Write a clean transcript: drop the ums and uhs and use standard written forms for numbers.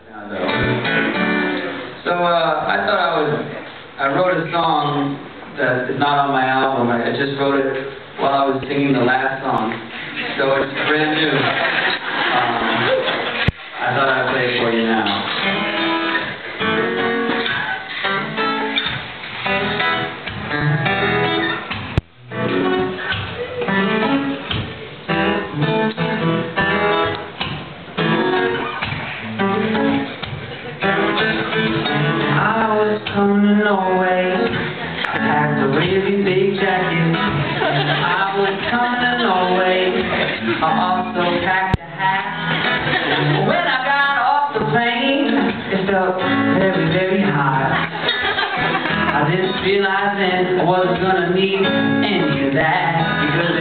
So I thought I wrote a song that is not on my album. I just wrote it while I was singing the last song. So it's brand new. I thought I'd play it for you now. Coming to Norway, I packed a really big jacket. I was coming to Norway, I also packed a hat. When I got off the plane, it felt very, very hot. I didn't realize then I wasn't gonna need any of that, because